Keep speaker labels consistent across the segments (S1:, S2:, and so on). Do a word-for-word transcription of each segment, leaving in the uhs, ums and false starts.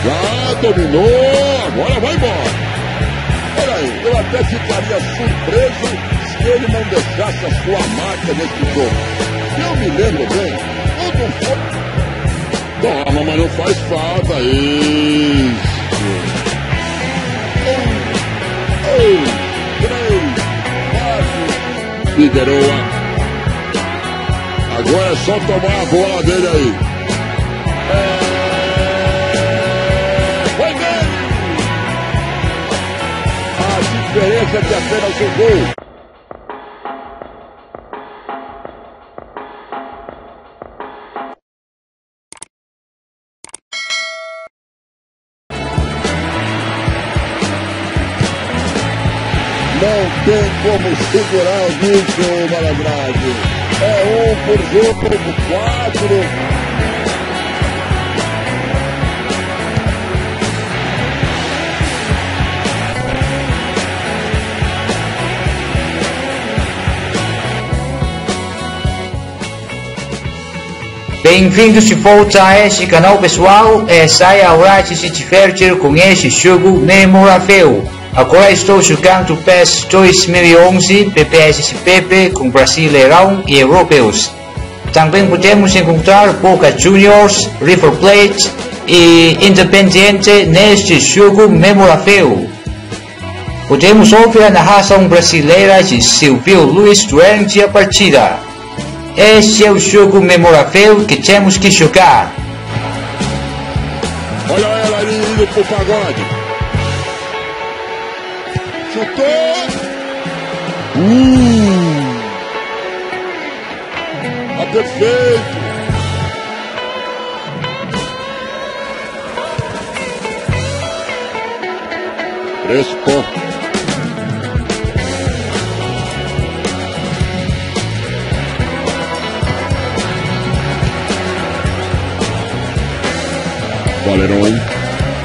S1: Já dominou, agora vai embora. Olha aí, eu até ficaria surpreso se ele não deixasse a sua marca nesse jogo. Eu me lembro bem, quando foi... Toma, mas não faz falta, isso. Um, dois, três, quatro. Figueroa. Agora é só tomar a bola dele aí. É... Foi dele! A diferença é de apenas um gol. Não tem como segurar o bicho, Malandragem. É um por jogo, quatro.
S2: Bem-vindos de volta a este canal, pessoal. Essa é a hora de se divertir com este jogo memorável. Agora estou jogando P E S dois mil e onze, P P S P P com Brasileirão e Europeus. Também podemos encontrar Boca Juniors, River Plate e Independiente neste jogo memorável. Podemos ouvir a narração brasileira de Silvio Luiz durante a partida. Este é o jogo memorável que temos que jogar.
S1: Olha ela ali indo pro pagode. Chutou! Uh! Tá perfeito! Crespo! Valerão!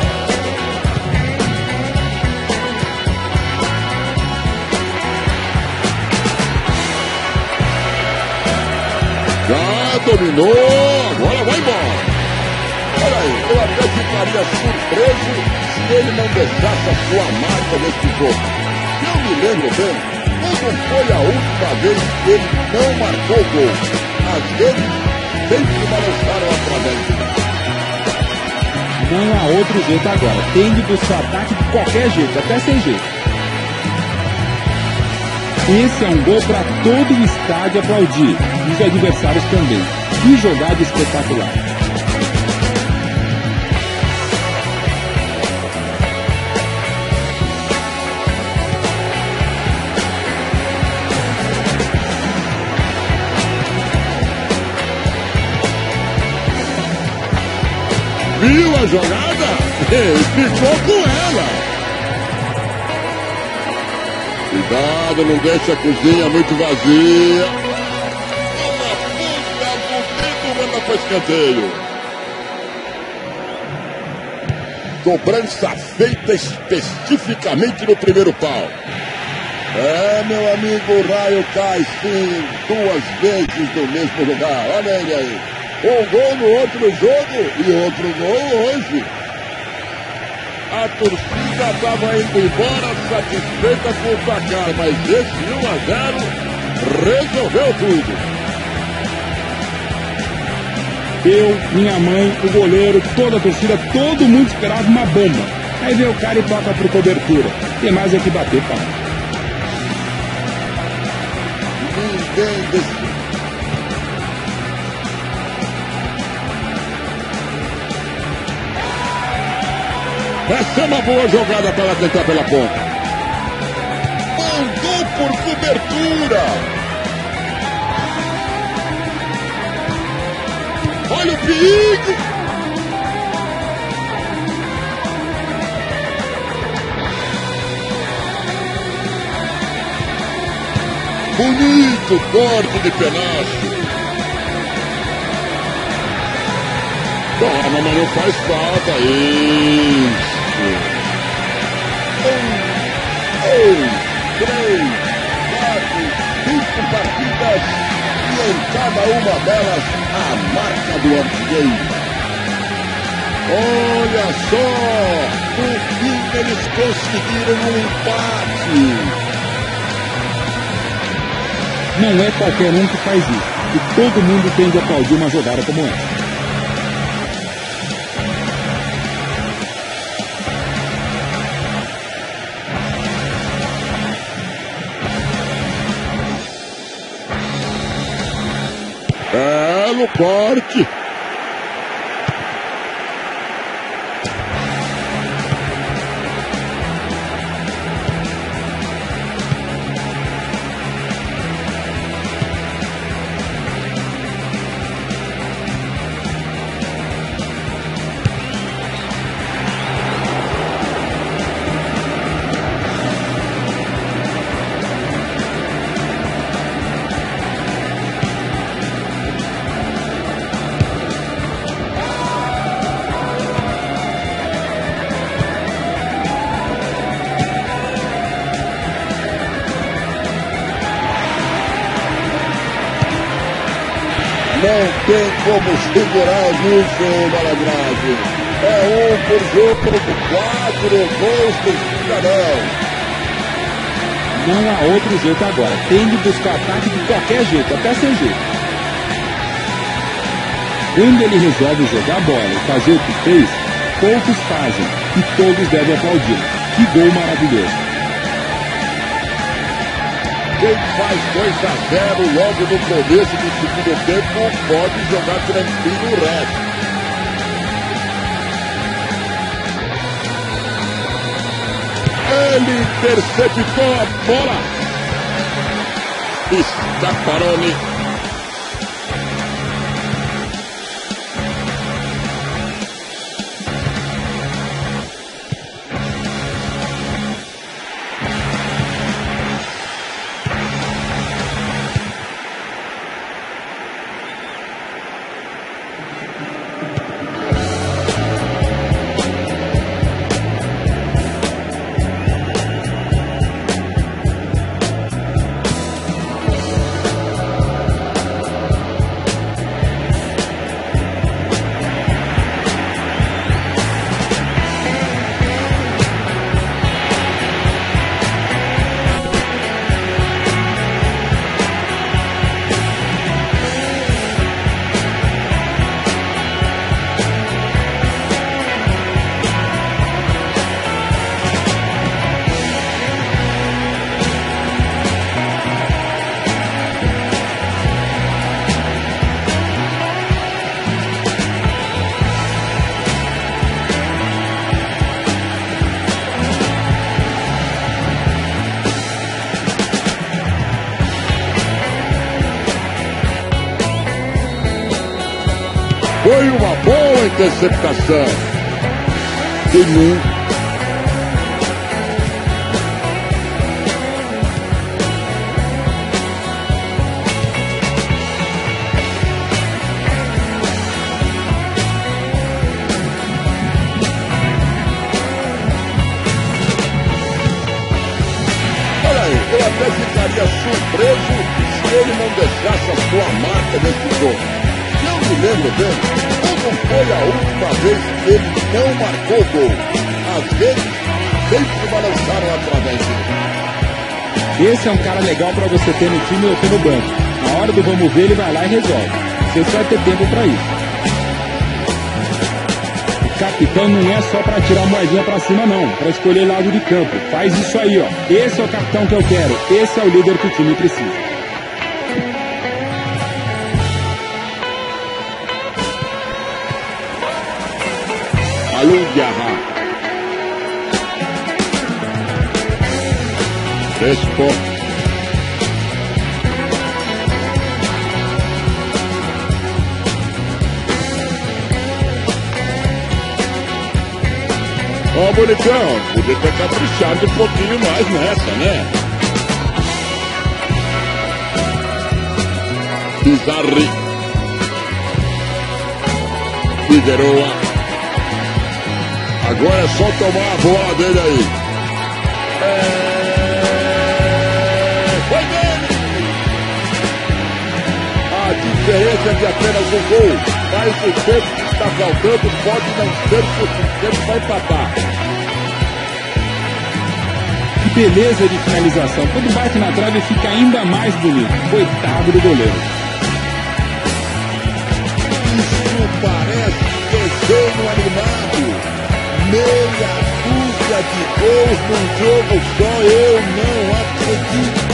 S1: Dominou, agora vai embora. Olha aí, eu até ficaria surpreso se ele não deixasse a sua marca nesse jogo. Eu me lembro bem, quando foi a última vez que ele não marcou gol. Às vezes, sempre balançaram através.
S3: Não há outro jeito agora. Tem de buscar ataque de qualquer jeito, até sem jeito. Esse é um gol para todo o estádio aplaudir, e os adversários também. Que jogada espetacular!
S1: Viu a jogada? Ficou com ela! Cuidado, não deixa a cozinha muito vazia. Uma ponta do dedo, manda para escanteio. Cobrança feita especificamente no primeiro pau. É, meu amigo, o raio cai sim, duas vezes no mesmo lugar. Olha ele aí. Um gol no outro jogo e outro gol hoje. A torcida estava indo embora satisfeita com o placar, mas esse um a zero resolveu tudo.
S3: Eu, minha mãe, o goleiro, toda a torcida, todo mundo esperava uma bomba. Aí vem o cara e toca por cobertura. Tem mais é que bater, pai.
S1: Ninguém decidiu. Essa é uma boa jogada para ela tentar pela ponta. Mandou por cobertura. Olha o perigo. Bonito corte de penacho. Toma, mas não faz falta. Isso. Um, dois, três, quatro, cinco partidas e em cada uma delas a marca do artilheiro. Olha Olha só, no fim eles conseguiram um empate.
S3: Não é qualquer um que faz isso. E todo mundo tem de aplaudir uma jogada como essa.
S1: É, no corte. Não tem como segurar isso, malandragem. É um por jogo, quatro gols do Cidadão.
S3: Não há outro jeito agora. Tem de buscar ataque de qualquer jeito, até sem jeito. Quando ele resolve jogar a bola e fazer o que fez, poucos fazem e todos devem aplaudir. Que gol maravilhoso.
S1: Quem faz dois a zero logo no começo do segundo tempo pode jogar tranquilo o resto. Ele interceptou a bola. Scapparoni. Foi uma boa interceptação. Tem um. Olha aí, eu até ficaria surpreso se ele não deixasse a sua marca nesse jogo. Eu me lembro dele, quando foi a última vez que ele não marcou gol? Às vezes, sempre balançaram através dele.
S3: Esse é um cara legal para você ter no time ou ter no banco. Na hora do vamos ver, ele vai lá e resolve. Você só vai ter tempo para isso. O capitão não é só para tirar a moedinha para cima, não. Para escolher lado de campo. Faz isso aí, ó. Esse é o capitão que eu quero. Esse é o líder que o time precisa.
S1: Alundiarra. Crespo. Ó, bonitão, podia ter caprichado um pouquinho mais nessa, né? Pizarri. Figueroa. Agora é só tomar a bola dele aí. É... Foi dele! diferença de apenas um gol, mas o tempo que está faltando pode não ser suficiente para empatar.
S3: Que beleza de finalização. Quando bate na trave fica ainda mais bonito. Coitado do goleiro.
S1: Isso parece desenho animado. Meia dúzia de gols num jogo só, eu não acredito.